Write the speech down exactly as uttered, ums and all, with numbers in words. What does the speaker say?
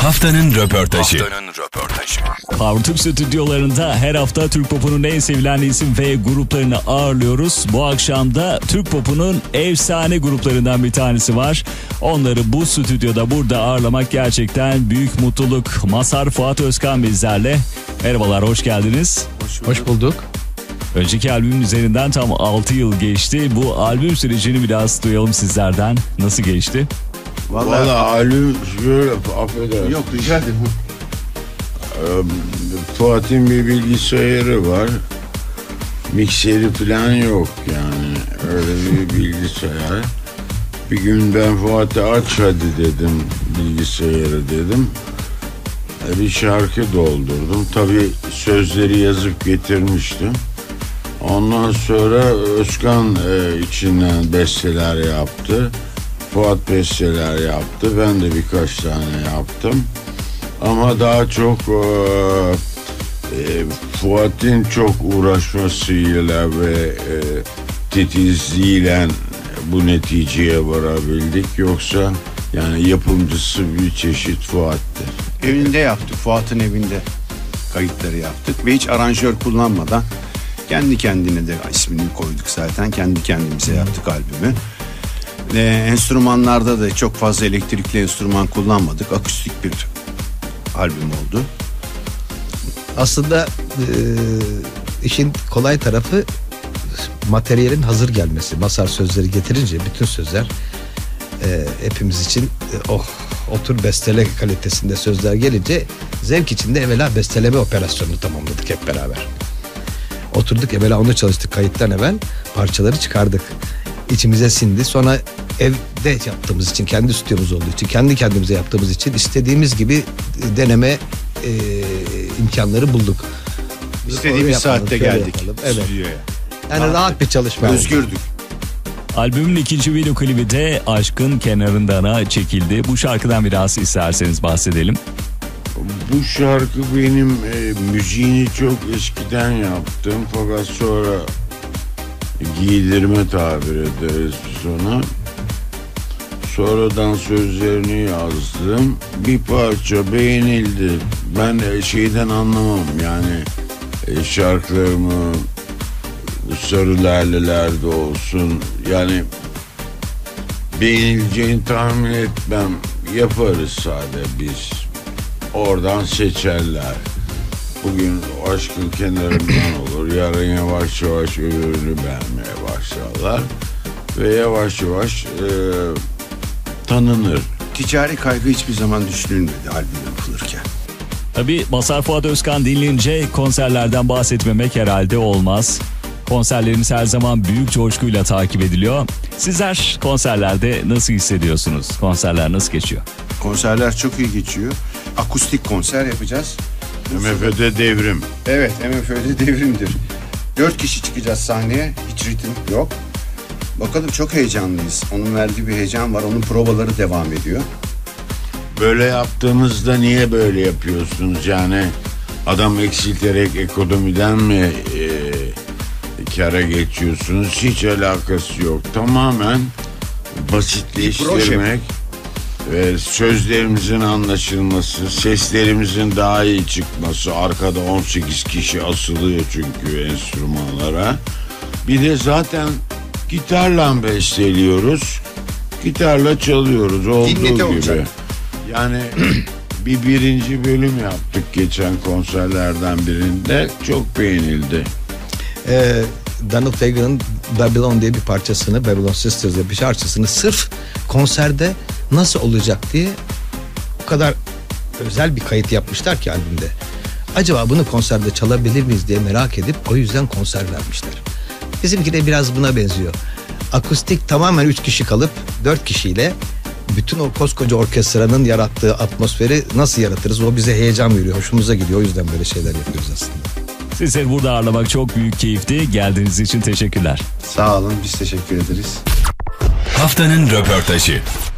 Haftanın röportajı. Haftanın röportajı. Power Türk stüdyolarında her hafta Türk Pop'unun en sevilen isim ve gruplarını ağırlıyoruz. Bu akşam da Türk Pop'unun efsane gruplarından bir tanesi var. Onları bu stüdyoda burada ağırlamak gerçekten büyük mutluluk. Mazhar Fuat Özkan bizlerle. Merhabalar, hoş geldiniz. Hoş bulduk. Hoş bulduk. Önceki albümün üzerinden tam altı yıl geçti. Bu albüm sürecini biraz duyalım sizlerden. Nasıl geçti? Vallahi, Vallahi albüm şöyle, affedersin. Yok, rica ederim. Ee, Fuat'ın bir bilgisayarı var. Mikseri falan yok yani. Öyle bir bilgisayar. Bir gün ben Fuat'a aç hadi dedim bilgisayarı dedim. Bir şarkı doldurdum. Tabii sözleri yazıp getirmiştim. Ondan sonra Özkan e, içinden besteler yaptı. Fuat besteler yaptı. Ben de birkaç tane yaptım. Ama daha çok e, e, Fuat'ın çok uğraşmasıyla ve e, titizliğiyle bu neticeye varabildik. Yoksa yani yapımcısı bir çeşit Fuat'tır. Evinde yaptık. Fuat'ın evinde kayıtları yaptık ve hiç aranjör kullanmadan kendi kendine de ismini koyduk zaten. Kendi kendimize yaptık albümü. Ve enstrümanlarda da çok fazla elektrikli enstrüman kullanmadık. Akustik bir albüm oldu. Aslında e, işin kolay tarafı materyalin hazır gelmesi. Mazhar sözleri getirince bütün sözler e, hepimiz için e, oh otur bestele kalitesinde sözler gelince zevk içinde evvela besteleme operasyonunu tamamladık hep beraber. Oturduk evvela onu çalıştık, kayıttan evvel parçaları çıkardık. İçimize sindi. Sonra evde yaptığımız için, kendi stüdyomuz olduğu için, kendi kendimize yaptığımız için istediğimiz gibi deneme e, imkanları bulduk. İstediğimiz saatte geldik. Evet. Stüdyoya. Yani rahat, rahat bir çalışma. Özgürdük. Albümün ikinci video klibi de Aşkın Kenarındana çekildi. Bu şarkıdan biraz isterseniz bahsedelim. Bu şarkı benim e, müziğini çok eskiden yaptım. Fakat sonra giydirme tabir ederiz sonra. Sonradan sözlerini yazdım. Bir parça beğenildi. Ben de şeyden anlamam yani e, şarkılarımı bu sarı lalelerde olsun yani beğenileceğini tahmin etmem. Yaparız sadece biz. Oradan seçerler. Bugün Aşkın Kenarından olur. Yarın yavaş yavaş öbürünü beğenmeye başlarlar. Ve yavaş yavaş e, tanınır. Ticari kaygı hiçbir zaman düşünülmedi albüm yapılırken. Tabii Mazhar Fuat Özkan dinleyince konserlerden bahsetmemek herhalde olmaz. Konserleriniz her zaman büyük coşkuyla takip ediliyor. Sizler konserlerde nasıl hissediyorsunuz? Konserler nasıl geçiyor? Konserler çok iyi geçiyor. Akustik konser yapacağız. M F D'de devrim. Evet, M F D'de devrimdir. Dört kişi çıkacağız sahneye. Hiç ritim yok. Bakalım, çok heyecanlıyız. Onun verdiği bir heyecan var. Onun provaları devam ediyor. Böyle yaptığınızda niye böyle yapıyorsunuz? Yani adam eksilterek ekonomiden mi e, kâra geçiyorsunuz? Hiç alakası yok. Tamamen basitleştirmek ve sözlerimizin anlaşılması, seslerimizin daha iyi çıkması. Arkada on sekiz kişi asılıyor çünkü enstrümanlara. Bir de zaten gitarla besteliyoruz. Gitarla çalıyoruz olduğu Dinlete gibi. olacak. Yani bir birinci bölüm yaptık geçen konserlerden birinde. Çok beğenildi. Ee, Donald Fagen'ın Babylon diye bir parçasını, Babylon Sisters diye bir parçasını sırf konserde nasıl olacak diye o kadar özel bir kayıt yapmışlar ki albümde. Acaba bunu konserde çalabilir miyiz diye merak edip o yüzden konser vermişler. Bizimki de biraz buna benziyor. Akustik tamamen üç kişi kalıp dört kişiyle bütün o koskoca orkestranın yarattığı atmosferi nasıl yaratırız? O bize heyecan veriyor, hoşumuza gidiyor. O yüzden böyle şeyler yapıyoruz aslında. Sizleri burada ağırlamak çok büyük keyifti. Geldiğiniz için teşekkürler. Sağ olun, biz teşekkür ederiz. Haftanın röportajı.